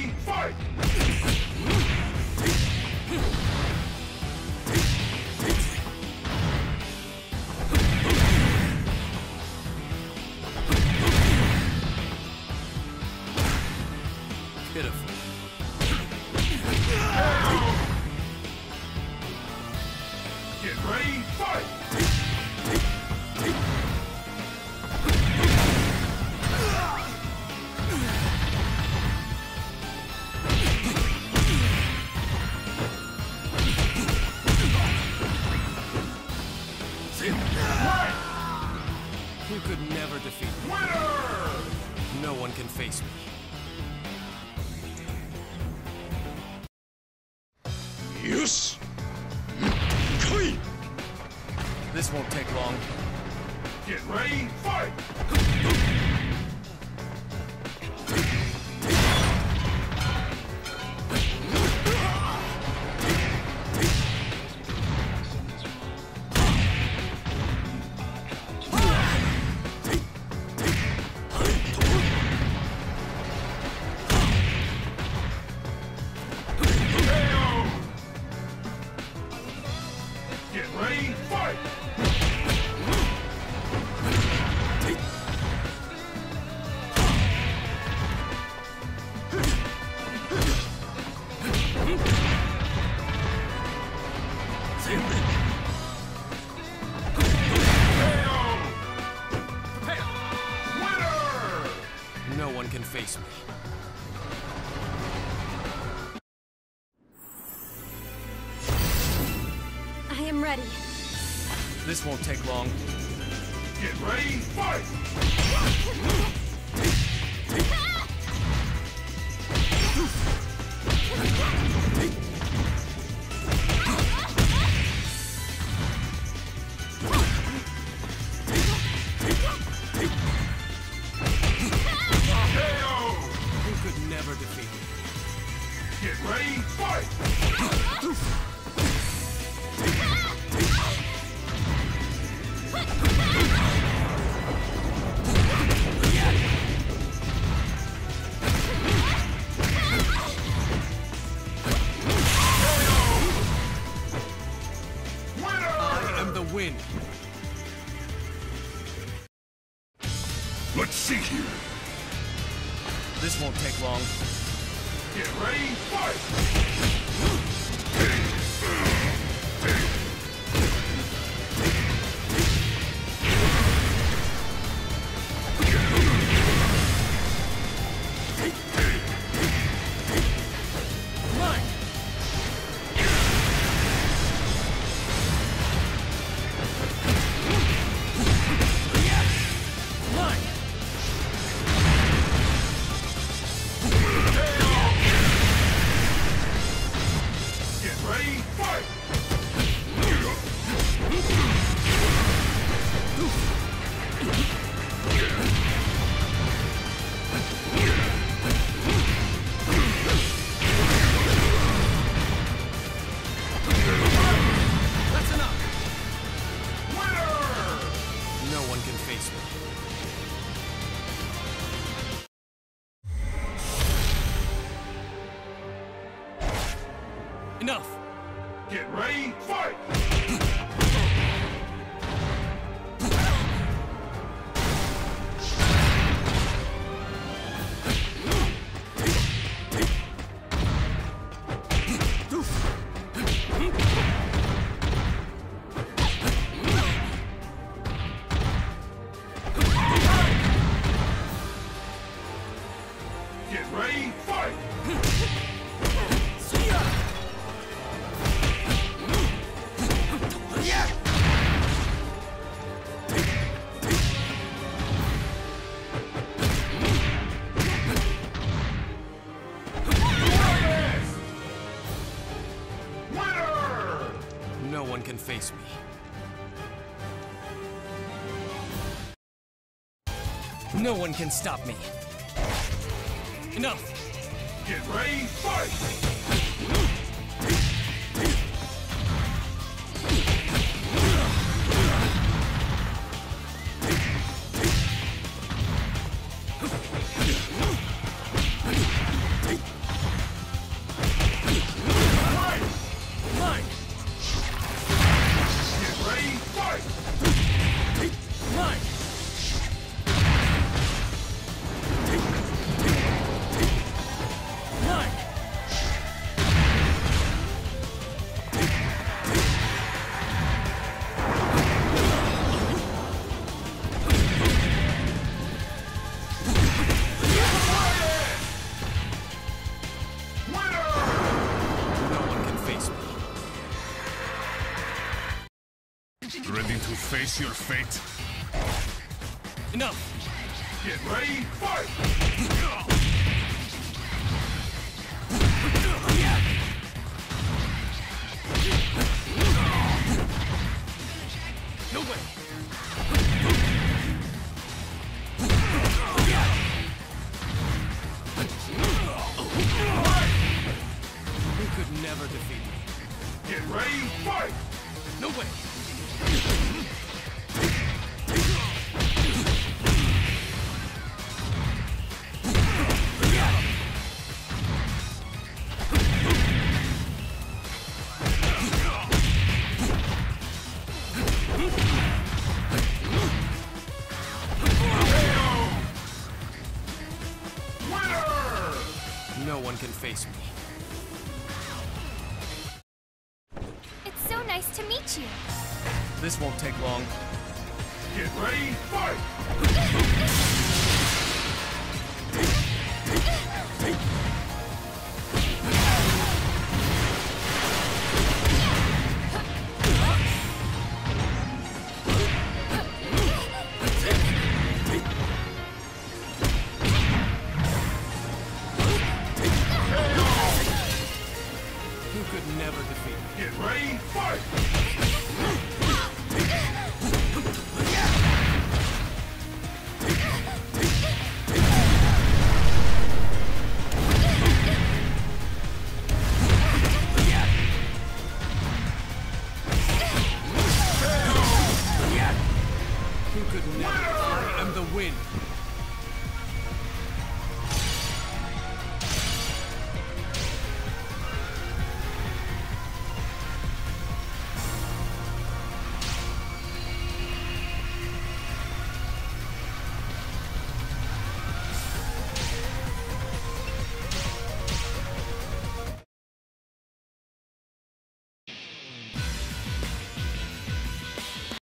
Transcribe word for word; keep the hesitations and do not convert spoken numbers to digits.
ready, fight! Pitiful. Get ready, fight! You could never defeat me. Winner! No one can face me. Yes! Kai! This won't take long. Get ready, fight! Get ready, fight! Winner! No one can face me. I am ready. This won't take long. Get ready, fight! You could never defeat me. Get ready, fight! I am the wind. Let's see here. This won't take long. Get ready, fight! Get ready, fight! That's enough. Winner! No one can face me. Enough. Get ready, fight! Get ready, fight! Winner! No one can face me. No one can stop me. Enough! Get ready, fight! face your fate? Enough! Get ready, fight! No way! You could never defeat me. Get ready, fight! No way! No one can face me. It's so nice to meet you. This won't take long. Get ready, fight! You could never defeat me. Get ready, fight!